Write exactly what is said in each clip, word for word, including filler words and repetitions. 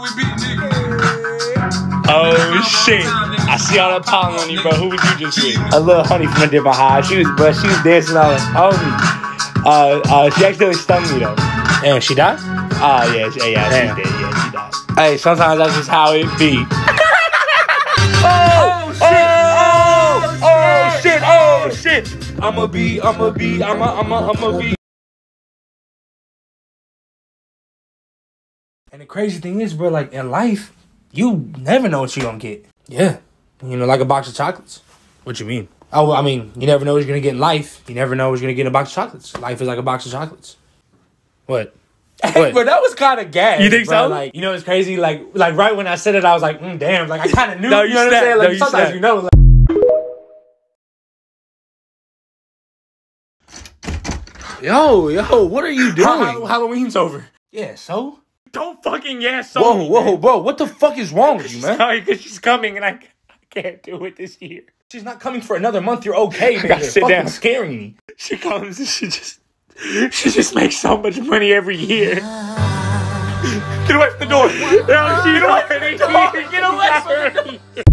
Oh shit! I see all that pollen on you, bro. Who was you just with? A little honey from a different high. She was, but she was dancing all like, oh me. Uh, uh, she actually stung me though. And she died? Oh yeah, yeah, yeah, Damn. she did. Yeah, she died. Hey, sometimes that's just how it be. oh, oh, shit! Oh, oh shit! Oh shit! I'ma be, I'ma be, I'ma, I'ma, I'ma be. And the crazy thing is, bro, like in life, you never know what you're gonna get. Yeah. You know, like a box of chocolates. What you mean? Oh, well, I mean, you never know what you're gonna get in life. You never know what you're gonna get in a box of chocolates. Life is like a box of chocolates. What? What? But that was kind of gas. You think bro. so? Like, you know, it's crazy. Like, like right when I said it, I was like, mm, damn. Like, I kind of knew. No, you, you know snapped. what I'm saying? Like, no, you sometimes snapped. you know. Like... Yo, yo, what are you doing? Ha- Halloween's over. Yeah, so? Don't fucking yeah, so. Whoa, whoa, man. bro. What the fuck is wrong with you, man? Sorry, because she's coming and I, I can't do it this year. She's not coming for another month. You're okay, man. You're sit down. scaring me. She comes and she just, she just makes so much money every year. Get away from the door. No, get away from the door. Get away from the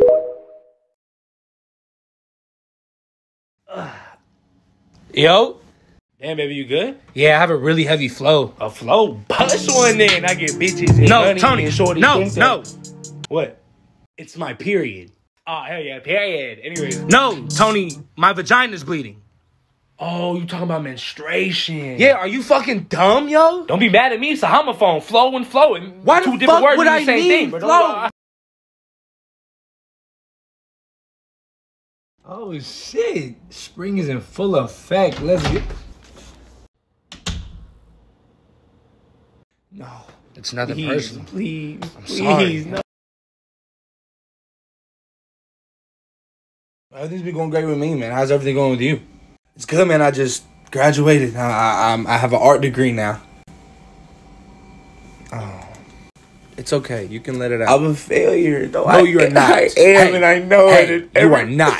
door. Yo. Damn, baby, you good? Yeah, I have a really heavy flow. A flow? Bust one then. I get bitches and no, money Tony, and shorty. No, no. What? It's my period. Oh, hell yeah, period. Anyways. No, Tony, my vagina's bleeding. Oh, you talking about menstruation. Yeah, are you fucking dumb, yo? Don't be mad at me. It's a homophone. Flow and flow. And Why two the different fuck words would I the same mean thing, flow? Oh, shit. Spring is in full effect. Let's get... No, it's nothing please, personal. Please, I'm please, sorry. No. Everything's been going great with me, man. How's everything going with you? It's good, man. I just graduated. I I, I'm, I have an art degree now. Oh, it's okay. You can let it out. I'm a failure, though. No, I, you are not. I am, hey, and I know hey, it. You are not.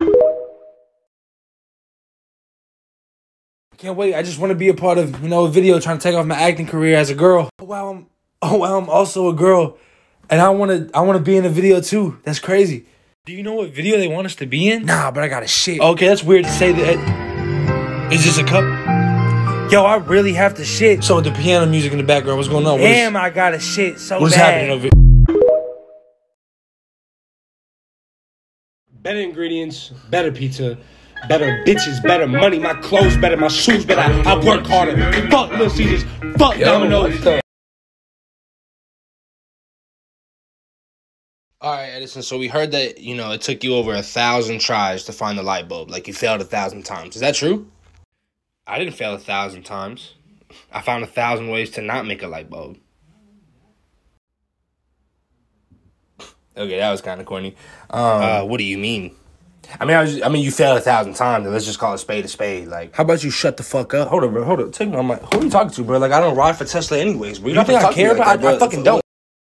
Can't wait. I just want to be a part of, you know, a video trying to take off my acting career as a girl. Oh, wow, I'm, oh, wow, I'm also a girl. And I want to I want to be in a video, too. That's crazy. Do you know what video they want us to be in? Nah, but I got a shit. Okay, that's weird to say that. Is this a cup? Yo, I really have to shit. So with the piano music in the background, what's going on? What Damn, is, I got a shit so What's bad. happening over here? Better ingredients, better pizza. Better bitches, better money, my clothes better, my shoes better, I, I work harder. Fuck Little Caesars, fuck Yo, Domino's. Alright, Edison, so we heard that, you know, it took you over a thousand tries to find the light bulb. Like, you failed a thousand times. Is that true? I didn't fail a thousand times. I found a thousand ways to not make a light bulb. Okay, that was kind of corny. Um, uh, what do you mean? I mean, I, was, I mean, you failed a thousand times, and let's just call a spade a spade. Like, how about you shut the fuck up? Hold up, bro. Hold up. Take me on my. Who are you talking to, bro? Like, I don't ride for Tesla anyways, bro. You, you don't think I care about? Like I, I fucking don't.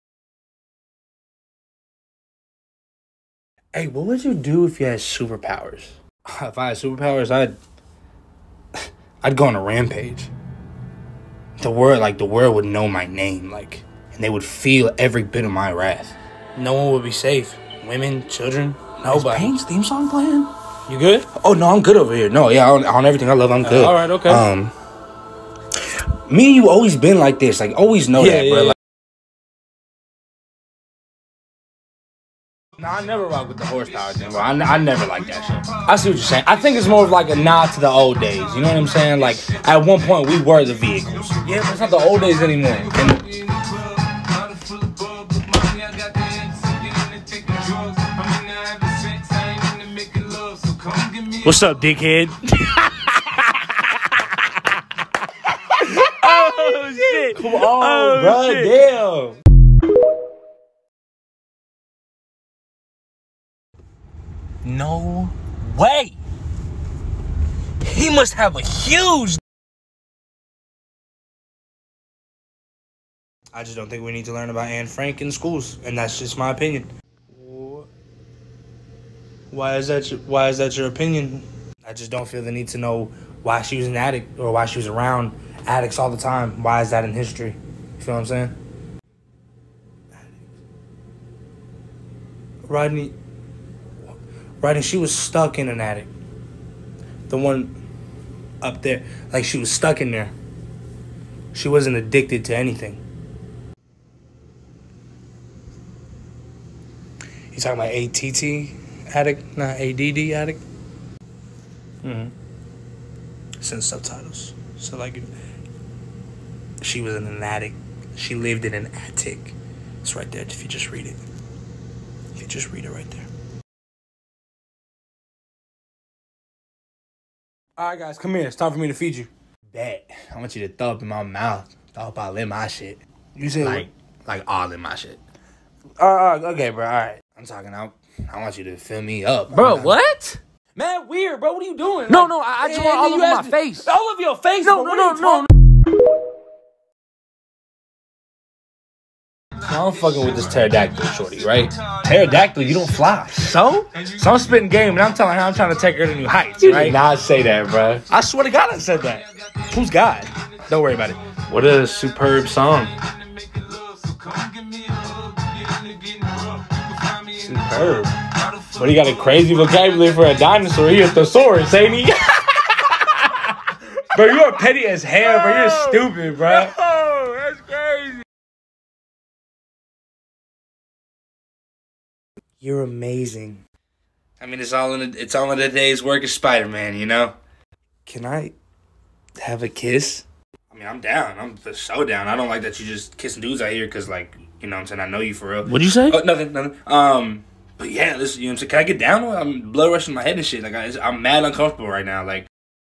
Hey, what would you do if you had superpowers? If I had superpowers, I'd, I'd go on a rampage. The world, like the world, would know my name, like, and they would feel every bit of my wrath. No one would be safe. Women, children. Nobody. Is Payne's theme song playing? You good? Oh, no, I'm good over here. No, yeah, on, on everything I love, I'm good. Uh, all right, okay. Um, me and you always been like this. Like, always know yeah, that, bro. Yeah, like, no, I never rock with the horsepower thing, bro. I, I never like that shit. I see what you're saying. I think it's more of like a nod to the old days. You know what I'm saying? Like, at one point, we were the vehicles. Yeah, but it's not the old days anymore. And, what's up, dickhead? Oh, shit. Come on, oh, bro. Shit. Damn. No way. He must have a huge... I just don't think we need to learn about Anne Frank in schools. And that's just my opinion. Why is that your, why is that your opinion? I just don't feel the need to know why she was an addict or why she was around addicts all the time. Why is that in history? You feel what I'm saying? Rodney, Rodney, she was stuck in an attic. The one up there. Like, she was stuck in there. She wasn't addicted to anything. You talking about A T T addict, not A D D addict? Mm-hmm. It's in subtitles. So, like, she was in an attic. She lived in an attic. It's right there if you just read it. If you just read it right there. All right, guys, come here. It's time for me to feed you. Bet. I want you to throw up in my mouth. Throw up all in my shit. You said like, what? Like all in my shit. Uh, uh, okay, bro. All right. I'm talking out. I want you to fill me up. Bro, what? Man, weird, bro. What are you doing? No, like, no, I, I just want all over my face. All of your face? No, bro, no, no, no. I'm fucking with this pterodactyl shorty, right? Pterodactyl, you don't fly. So? So I'm spitting game, and I'm telling her I'm trying to take her to new heights, You right? did not say that, bro. I swear to God I said that. Who's God? Don't worry about it. What a superb song. Superb. But he got a crazy vocabulary for a dinosaur. He a thesaurus, ain't he? Bro, you're petty as hell, bro. You're stupid, bro. Oh, that's crazy. You're amazing. I mean, it's all in the, it's all in the day's work as Spider-Man, you know? Can I have a kiss? I mean, I'm down. I'm so down. I don't like that you just kissing dudes out here because, like, you know what I'm saying? I know you for real. What'd you say? Oh, nothing, nothing. Um, but yeah, listen, you know what I'm saying? Can I get down? I'm blood rushing my head and shit. Like, I, I'm mad uncomfortable right now. Like,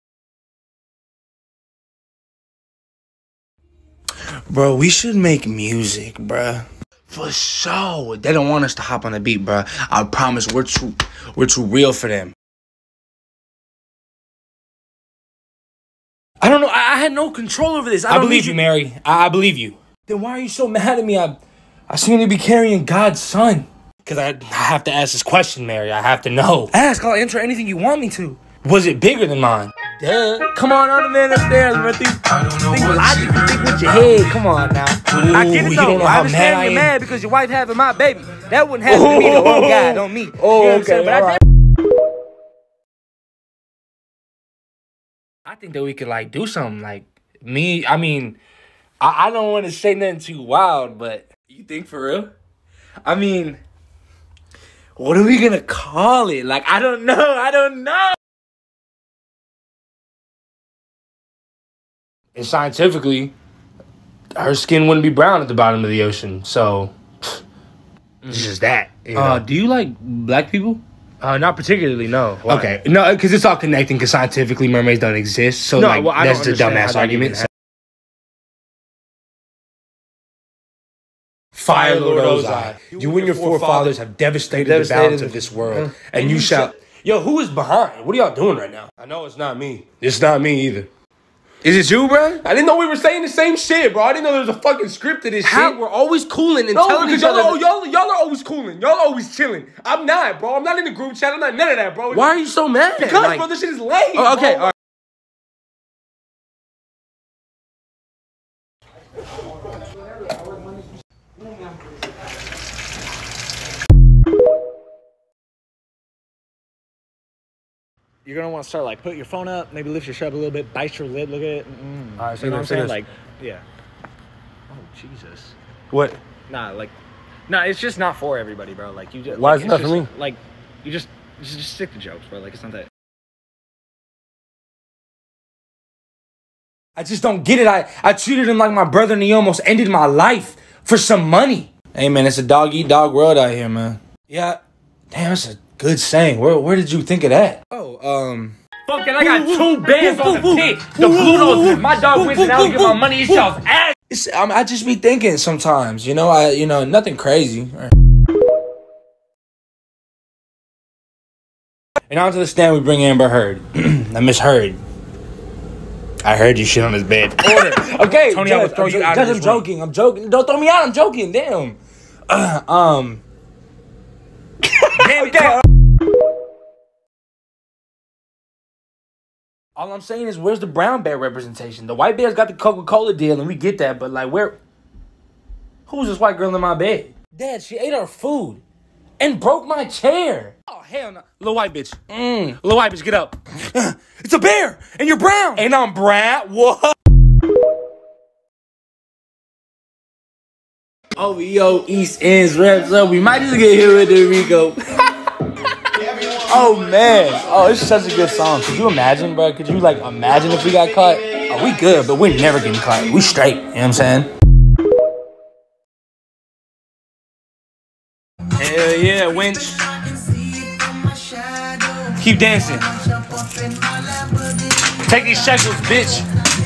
bro, we should make music, bruh. For sure. They don't want us to hop on the beat, bruh. I promise we're too, we're too real for them. I don't know. I, I had no control over this. I, I believe you, Mary. I, I believe you. Then why are you so mad at me? I, I seem to be carrying God's son. Because I, I have to ask this question, Mary. I have to know. Ask. I'll answer anything you want me to. Was it bigger than mine? Duh. Come on, on the man upstairs, bro. Think, think logically. Think with your head. Come on now. Ooh, I get it, though. I understand you're mad because your wife having my baby. That wouldn't happen to me, though. On God, on me. Oh, you know okay. But I, right. I think that we could, like, do something. Like, me, I mean, I, I don't want to say nothing too wild, but you think for real? I mean, what are we going to call it? Like, I don't know. I don't know. And scientifically, her skin wouldn't be brown at the bottom of the ocean. So, it's just that. You know? Uh, do you like black people? Uh, not particularly, no. Why? Okay. No, because it's all connecting, because scientifically mermaids don't exist. So, no, like, well, that's the dumbass argument. Fire Lord Ozai, you and your forefathers have devastated, devastated the balance of this world, and, and you shall... Yo, who is behind? What are y'all doing right now? I know it's not me. It's not me either. Is it you, bro? I didn't know we were saying the same shit, bro. I didn't know there was a fucking script to this How? shit. We're always cooling and no, telling each y'all other. Are, y'all, y'all are always cooling. Y'all are always chilling. I'm not, bro. I'm not in the group chat. I'm not none of that, bro. Why are you so mad? Because, like, bro, this shit is lame. Oh, okay, bro. all right. You're gonna want to start like put your phone up, maybe lift your shirt up a little bit, bite your lip, look at it. Mm-mm. All right, you know what I'm saying? this. Like, yeah. Oh Jesus. What? Nah, like, nah. It's just not for everybody, bro. Like you just. Why like, is it not just, for me? Like, you just, just just stick to jokes, bro. Like it's not that. I just don't get it. I, I treated him like my brother and he almost ended my life for some money. Hey, man, it's a dog-eat-dog world out here, man. Yeah. Damn, that's a good saying. Where where did you think of that? Oh, um... Fucking, I got two bands on the pit. The Plutos, if my dog wins and I don't get my money, it's y'all's ass. It's, I, I just be thinking sometimes, you know? I, you know, nothing crazy. And onto the stand, we bring Amber Heard. I misheard. I heard you shit on his bed. Order. Okay, Tony, Judge, I would throw I'm, you out Judge, of I'm this room. joking. I'm joking. Don't throw me out. I'm joking. Damn. Uh, um. Damn, okay. All I'm saying is, where's the brown bear representation? The white bear's got the Coca-Cola deal, and we get that. But like, where? Who's this white girl in my bed? Dad, she ate our food. and broke my chair. Oh, hell no. Little white bitch. Mm. Little white bitch, get up. It's a bear, and you're brown. And I'm brown. What? O V O East Ends reps up. We might just get hit with the Rico. Oh, man. Oh, it's such a good song. Could you imagine, bro? Could you, like, imagine if we got caught? Oh, we good, but we're never getting caught. We straight. You know what I'm saying? Hell yeah, winch. Keep dancing. Take these shekels, bitch.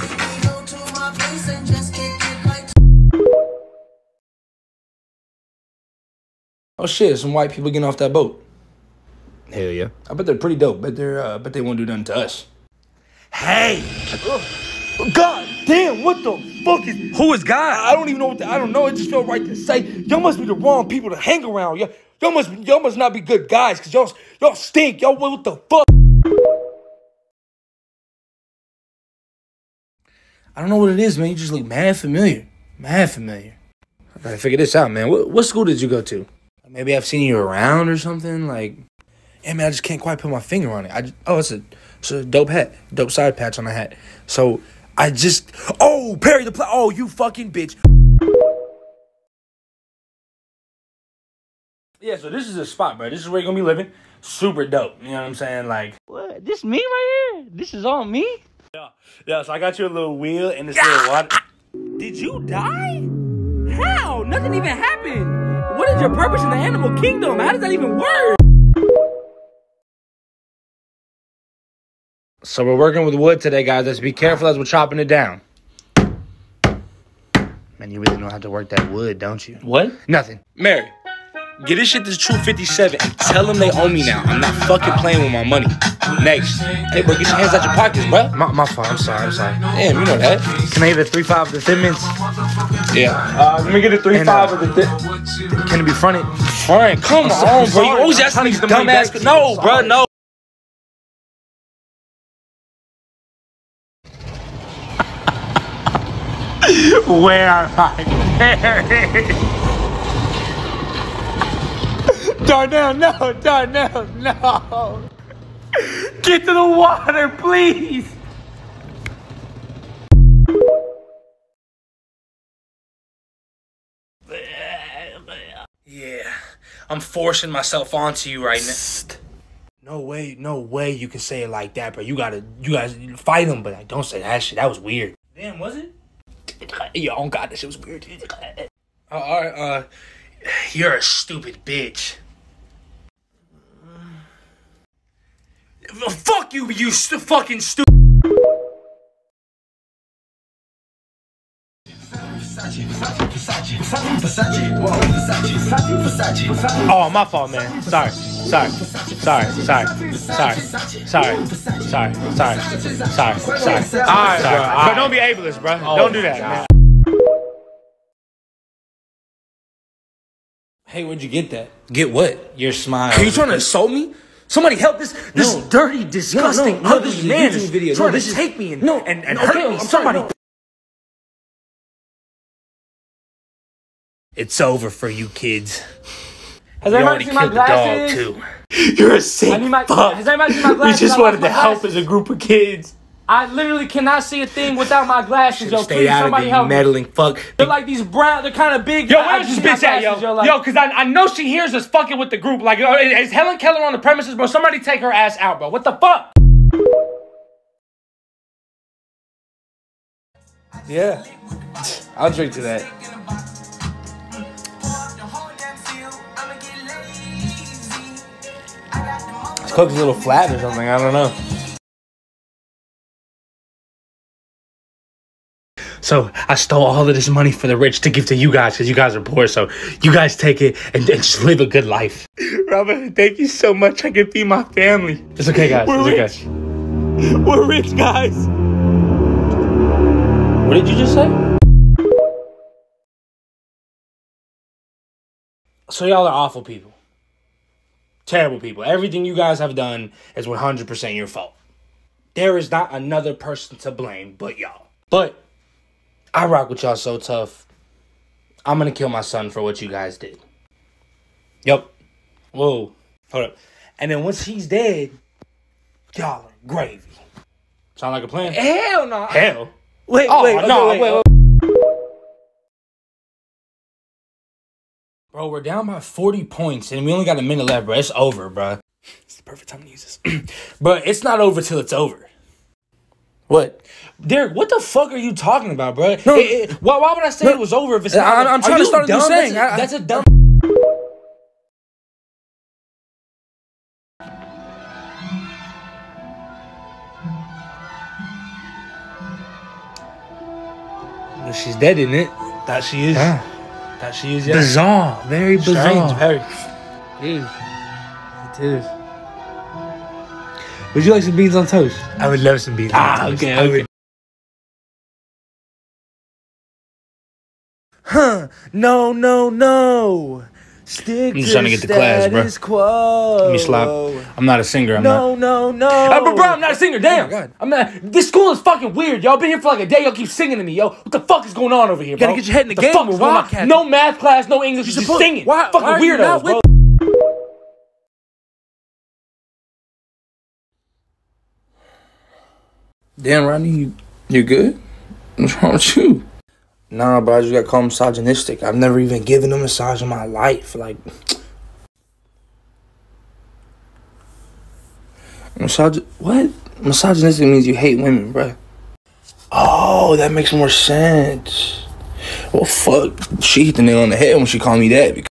Oh shit, some white people getting off that boat. Hell yeah. I bet they're pretty dope. Bet they're uh, bet they won't do nothing to us. Hey. God damn, what the fuck is... Who is God? I don't even know what the, I don't know. It just felt right to say. Y'all must be the wrong people to hang around. Y'all, y'all must y'all must not be good guys, because y'all, y'all stink. Y'all, what the fuck? I don't know what it is, man. You just look mad familiar. Mad familiar. I gotta figure this out, man. What, what school did you go to? Maybe I've seen you around or something. Like, yeah, man, I just can't quite put my finger on it. I just, oh, it's a, it's a dope hat. Dope side patch on the hat. So, I just... Oh, Perry the Plow. Oh, you fucking bitch. Yeah, so this is a spot, bro. This is where you're gonna be living. Super dope. You know what I'm saying? Like, What? This me right here? This is all me? yeah, yeah. So I got you a little wheel and this little water. Did you die? How? Nothing even happened. What is your purpose in the animal kingdom? How does that even work? So we're working with wood today, guys. Let's be careful as we're chopping it down. Man, you really know how to work that wood, don't you? What? Nothing. Mary, get this shit to True fifty-seven and tell them they owe me now. I'm not fucking playing with my money. Next. Hey, bro, get your hands out your pockets, bro. My, my fault. I'm sorry. I'm sorry. Damn, you know that. Can I get a three five of the Thin Mints? Yeah. Uh, let me get a three And, five uh, of the thi- Can it be fronted? Frank, come I'm on, sorry. bro. You always I'm asking trying to these get the money back dumbass... to you. No, I'm bro, sorry. no. Where am I? Darnell, no, Darnell, no. Get to the water, please. Yeah, I'm forcing myself onto you right now. No way, no way you can say it like that, bro. You gotta, you guys fight him, but like, don't say that shit. That was weird. Damn, was it? Yo, oh God, that shit was weird. Uh, all right, uh, you're a stupid bitch. Fuck you, you st- fucking stupid. Oh, my fault, man. Sorry, sorry, sorry, sorry, sorry, sorry, sorry, sorry, sorry, sorry, sorry. All right, bro. But But don't be ableist, bro. Oh, Don't do that, man. Hey, where'd you get that? Get what? Your smile. Are you trying to insult me? Somebody help this this No. dirty, disgusting, No, no, no, ugly this is a man YouTube is video. No, trying this to is- take me and, no, and, and okay, hurt me. I'm sorry, Somebody. no. It's over for you kids. Has You anybody already seen my killed the dog, glasses? too. You're a sick I need my- fuck. has anybody seen my We glasses? just I wanted lost to my help glasses. as a group of kids. I literally cannot see a thing without my glasses, yo. Stay Please, out of somebody it, you help me. meddling fuck. They're like these brown, they're kind of big. Yo, I- I where's this see my bitch at, yo? glasses, like- Yo, because I, I know she hears us fucking with the group. Like, uh, is Helen Keller on the premises, bro? Somebody take her ass out, bro. What the fuck? Yeah. I'll drink to that. This Coke's a little flat or something. I don't know. So I stole all of this money for the rich to give to you guys because you guys are poor. So you guys take it and, and just live a good life. Robert, thank you so much. I can feed my family. It's okay, guys. We're It's rich. okay. We're rich, guys. What did you just say? So y'all are awful people. Terrible people. Everything you guys have done is one hundred percent your fault. There is not another person to blame but y'all. But I rock with y'all so tough. I'm gonna kill my son for what you guys did. Yup. Whoa. Hold up. And then once he's dead, y'all are gravy. Sound like a plan? Hell no. Hell. Wait, Oh, wait, no, wait, wait, wait. Bro, we're down by forty points, and we only got a minute left, bro. It's over, bro. It's the perfect time to use this. But it's not over till it's over. What? Derek, what the fuck are you talking about, bro? No. It, it, why, why would I say No. it was over if it's I- not? I'm- I'm Are trying to you start a new dumb? saying. That's a, I- I- that's a dumb... Well, she's dead, isn't it? That she is. Ah. That she is, yeah. Bizarre. Very bizarre. Strange, very. It is. It is. Would you like some beans on toast? I would love some beans. Ah, on toast. okay, I okay. would- Huh. No, no, no. Stick I'm just to trying to get to class, bro. status quo. Let me slap. I'm not a singer. I'm No, not. no, no. Oh, but bro, I'm not a singer. Damn. Oh my God. I'm not. This school is fucking weird. Y'all been here for like a day. Y'all keep singing to me, yo. What the fuck is going on over here, You gotta bro? get your head in the What game fuck with is going on? Wildcat. No math class, no English. You're just supposed- singing. Why- Fucking why are you weirdos, not bro. with- Damn, Rodney, you, you good? What's wrong with you? Nah, bro, I just got called misogynistic. I've never even given a massage in my life. Like, Misog- what? Misogynistic means you hate women, bro. Oh, that makes more sense. Well, fuck. She hit the nail on the head when she called me that. Because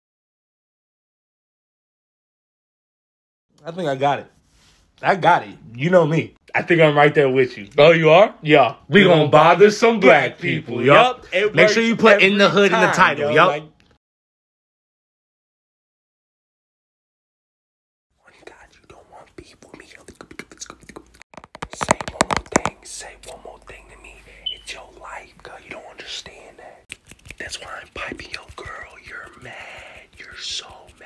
I think I got it. I got it. You know me. I think I'm right there with you. Oh, you are? Yeah. We, We gonna gonna bother some black people. Yup. It Make sure you works put in the every hood in the time, title. yo. Yup. Like, God, you don't want beef with me. Say one more thing. Say one more thing to me. It's your life, girl. You don't understand that. That's why I'm piping your girl. You're mad. You're so mad.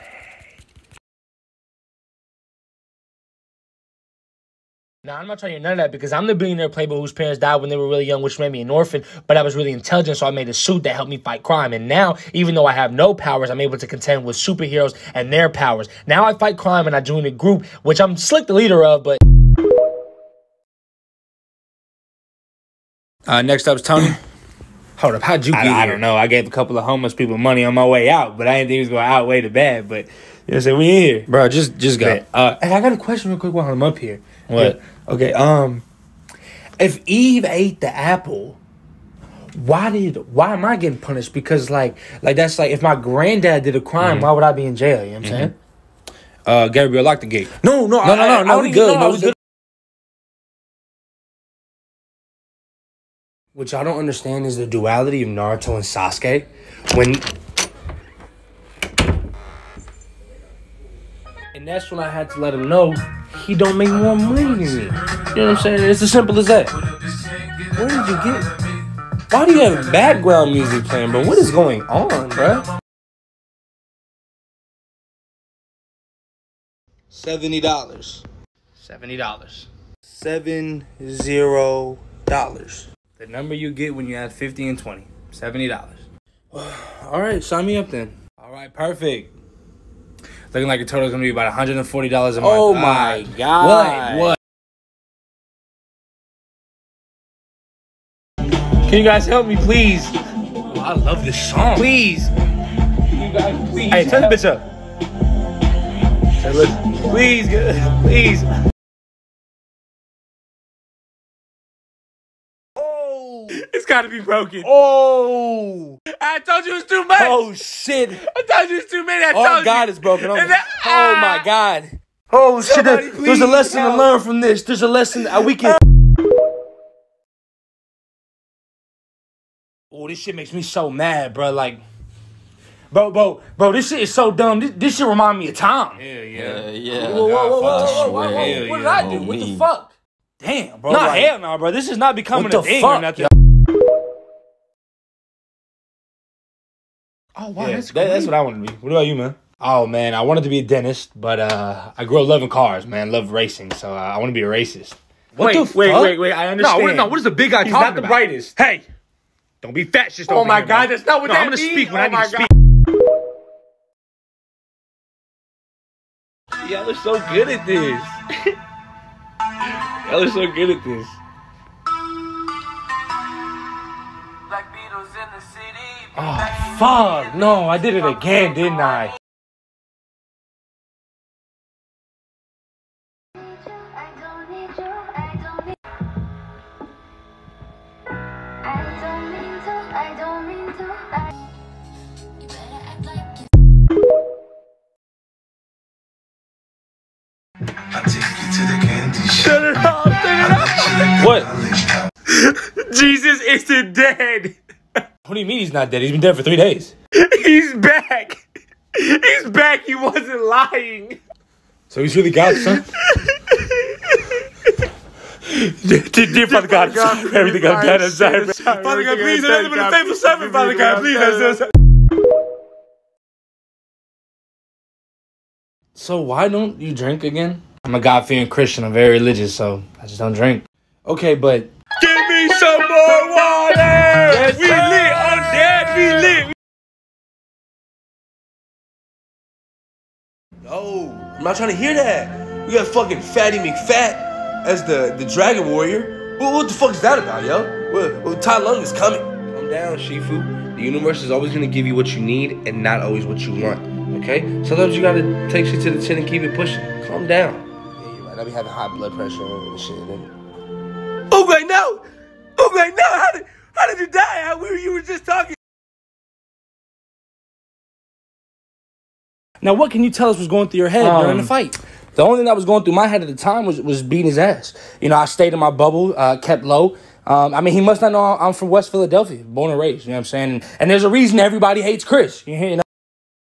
Nah, I'm not trying to hear none of that because I'm the billionaire playboy whose parents died when they were really young, which made me an orphan, but I was really intelligent, so I made a suit that helped me fight crime. And now, even though I have no powers, I'm able to contend with superheroes and their powers. Now I fight crime and I join a group, which I'm slick the leader of, but... Uh, next up is Tony. Hold up, how'd you get I, here? I don't know. I gave a couple of homeless people money on my way out, but I didn't think it was going to outweigh the bad, but... You know what I'm saying? We in here. Bro, just just go. Okay, uh, hey, I got a question real quick while I'm up here. What? Okay, um, if Eve ate the apple, why did why am I getting punished? Because like like that's like if my granddad did a crime, Mm-hmm. why would I be in jail? You know what I'm saying? Uh, Gabriel, lock the gate. No, no, No, no, no, no, we good. No, we good. Which I don't understand is the duality of Naruto and Sasuke. When and that's when I had to let him know he don't make more money than me. You know what I'm saying? It's as simple as that. Where did you get? Why do you have background music playing, bro? What is going on, bro? Seventy dollars. Seventy dollars. Seven zero dollars. The number you get when you add fifty and twenty. Seventy dollars. All right, sign me up then. All right, perfect. Looking like your total is gonna be about one hundred and forty dollars a month. Oh my Ah, God. What? What? Can you guys help me, please? Oh, I love this song. Please. Can you guys please? Hey, turn the bitch up. Say, listen. Please, good. Please. Oh. It's gotta be broken. Oh. I told you it was too much. Oh shit. I told you it's too many. I Oh told God, you. it's broken. Oh, And that- oh my ah. God. Oh shit. Somebody There- There's a please lesson to help. learn from this. There's a lesson that we can. Oh, this shit makes me so mad, bro. Like, bro, bro, bro, this shit is so dumb. This, this shit remind me of Tom. Yeah, yeah. Whoa, whoa, whoa, whoa, whoa, whoa, whoa, whoa. Hell What did yeah, I do? on What the me. fuck? Damn, bro. Nah, like, hell no, bro. This is not becoming what a the thing fuck, or nothing. yo? Oh, wow, Yeah, that's that- that's great. what I want to be. What about you, man? Oh, man, I wanted to be a dentist, but uh, I grew up loving cars, man. Love racing, so uh, I want to be a racist. What wait, the wait, fuck? wait, wait, I understand. No, what, no, what is the big guy He's talking not the about? brightest. Hey, don't be fascist Oh, over my here, God, man. that's not what No, that I'm gonna means. speak when Oh, I need my to God. speak. Y'all are so good at this. Y'all are so good at this. Oh, fuck. No, I did it again, didn't I? Shut it off, turn it off. What? Jesus isn't dead. What do you mean he's not dead? He's been dead for three days. He's back. He's back. He wasn't lying. So he's really God, son? Dear Father God, I'm sorry for everything I've done. I'm sorry. Father God, please, I'm nothing but a faithful servant, Father God, please. I'm so So why don't you drink again? I'm a God-fearing Christian. I'm very religious, so I just don't drink. Okay, but give me some more water. Yes, we lit on that. We lit. No, I'm not trying to hear that. We got fucking Fatty McFat as the, the Dragon Warrior. What, what the fuck is that about, yo? Well, well, Tai Lung is coming. Calm down, Shifu. The universe is always gonna give you what you need and not always what you want. Okay? Sometimes you gotta take shit to the chin and keep it pushing. Calm down. Yeah, you're right. I be having high blood pressure and shit. And... Oh, right now! Oh, right now! How did, how did you die? How, we, you were just talking. Now, what can you tell us was going through your head um, during the fight? The only thing that was going through my head at the time was, was beating his ass. You know, I stayed in my bubble, uh, kept low. Um, I mean, he must not know I'm from West Philadelphia, born and raised. You know what I'm saying? And, and there's a reason everybody hates Chris. You know?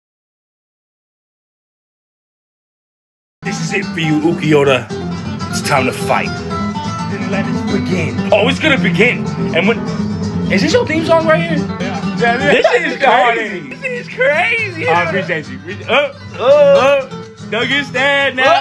This is it for you, Ukiyoda. It's time to fight. Then let us begin. Oh, it's gonna begin. And when is this your theme song right here? Yeah. yeah, yeah. This shit is crazy. This is crazy. I appreciate you. Up, up, up. Don't get stabbed now.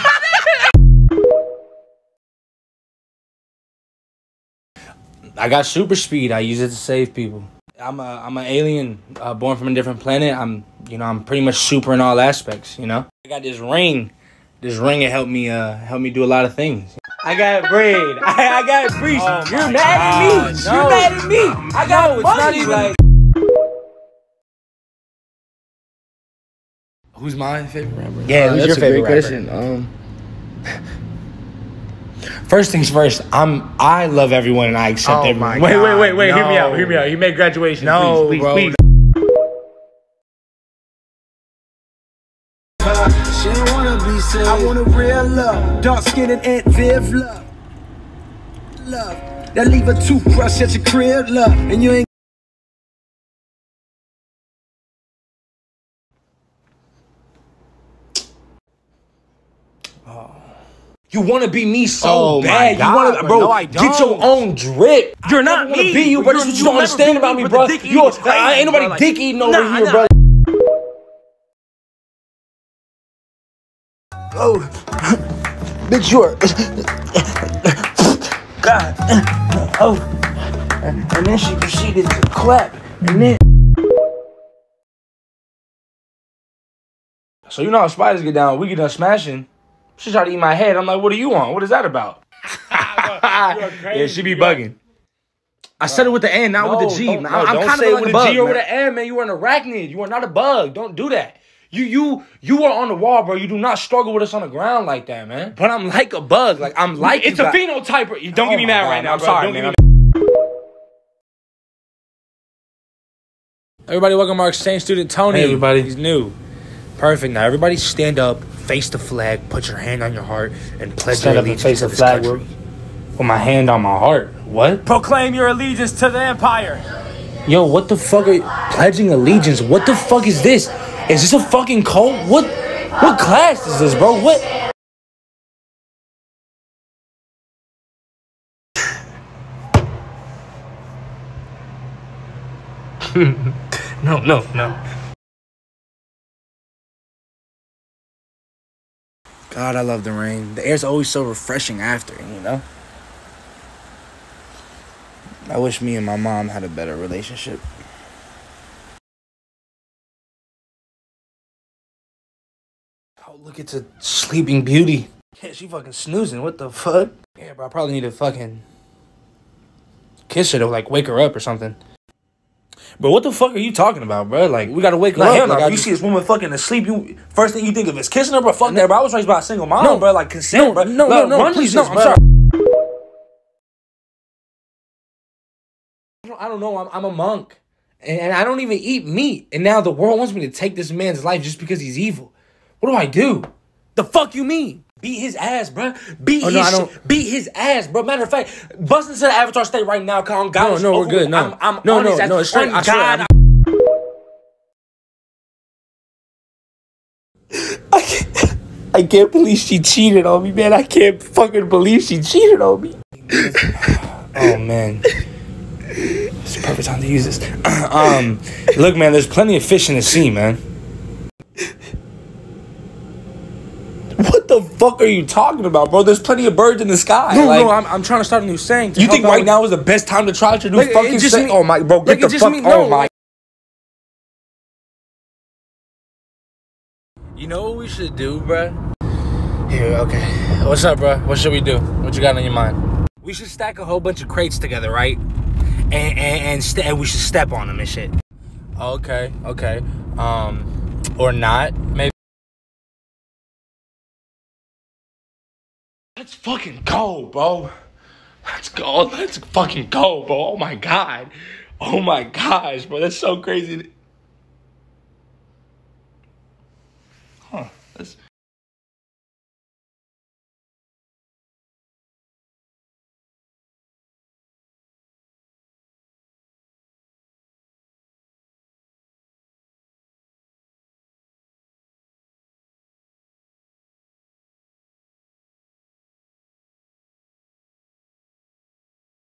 I got super speed. I use it to save people. I'm a I'm an alien, uh, born from a different planet. I'm you know I'm pretty much super in all aspects. You know. I got this ring. This ring it helped me uh help me do a lot of things. I got bread. I, I got bread. Oh You're mad at me. No. You're mad at me. I got no, money. It's not even like. Who's my favorite rapper? Yeah, uh, who's your favorite rapper? Question. Um, first things first. I'm. I love everyone and I accept oh everyone. Wait, wait, wait, wait. No. Hear me out. Hear me out. He made graduation. No, please, please, bro. Please. She don't wanna be saved. I want a real love, dark skin and Aunt Viv love, love that leave a toothbrush at your crib, love, and you ain't. Oh. You want to be me so oh bad. God, you want to, bro, no, I don't. Get your own drip. You're I not me. Be you, bro. This is what you don't understand about me, bro. You uh, ain't nobody like, dick eating over nah, here, nah. bro. Oh, bitch, you are. God. Oh. And then she proceeded to clap. And then. So, you know how spiders get down. We get done smashing. She tried to eat my head. I'm like, what do you want? What is that about? Yeah, she be bugging. I said it with the N, not no, with the G. Don't, no, I'm don't kind say of like with a a G or with an M, man. You are an arachnid. You are not a bug. Don't do that. You you you are on the wall, bro. You do not struggle with us on the ground like that, man. But I'm like a bug. Like I'm like it's a guy. Phenotype. Don't oh get me mad God, right now. I'm bro. sorry, don't man. Everybody, welcome our exchange student Tony. Hey, everybody, he's new. Perfect. Now everybody stand up, face the flag, put your hand on your heart, and pledge your allegiance to this country. With my hand on my heart. What? Proclaim your allegiance to the empire. Yo, what the fuck are you pledging allegiance? What the fuck is this? Is this a fucking cult? What what class is this, bro? What? no, no, no. God, I love the rain. The air's always so refreshing after, you know? I wish me and my mom had a better relationship. Oh, look, it's a sleeping beauty. Yeah, she fucking snoozing. What the fuck? Yeah, bro, I probably need to fucking kiss her to, like, wake her up or something. Bro, what the fuck are you talking about, bro? Like, we gotta wake her Like, up. hell no, Like, if I you just- see this woman fucking asleep, you first thing you think of is kissing her, bro. Fuck that, bro. I was raised by a single mom, No, bro. Like, consent, no, bro. no, Like, no, no, run please, this, no, I'm bro. sorry. I don't, I don't know. I'm, I'm a monk. And, and I don't even eat meat. And now the world wants me to take this man's life just because he's evil. What do I do? The fuck you mean? Beat his ass, bro. Beat Oh, his no, I shit. don't- Beat his ass, bro. Matter of fact, bust into the Avatar state right now. Cause on God, No, it's no, we're over good. with. No. I'm, I'm No, on no, his ass. no, it's straight. On I swear, God, I'm- I can't, I can't believe she cheated on me, man. I can't fucking believe she cheated on me. Oh, man. It's the perfect time to use this. um, Look, man, there's plenty of fish in the sea, man. What the fuck are you talking about, bro? There's plenty of birds in the sky. No, like, no, I'm, I'm trying to start a new saying. To you help think out right with- now is the best time to try to do Like, it fucking just shit? mean- Oh my, bro, get like, it the just fuck. mean- oh no, my. like- You know what we should do, bruh? Here, okay. What's up, bruh? What should we do? What you got on your mind? We should stack a whole bunch of crates together, right? And and and, st- and we should step on them and shit. Okay, okay. Um, or not, maybe. Let's fucking go, bro. Let's go. Let's fucking go, bro. Oh my god. Oh my gosh, bro. That's so crazy.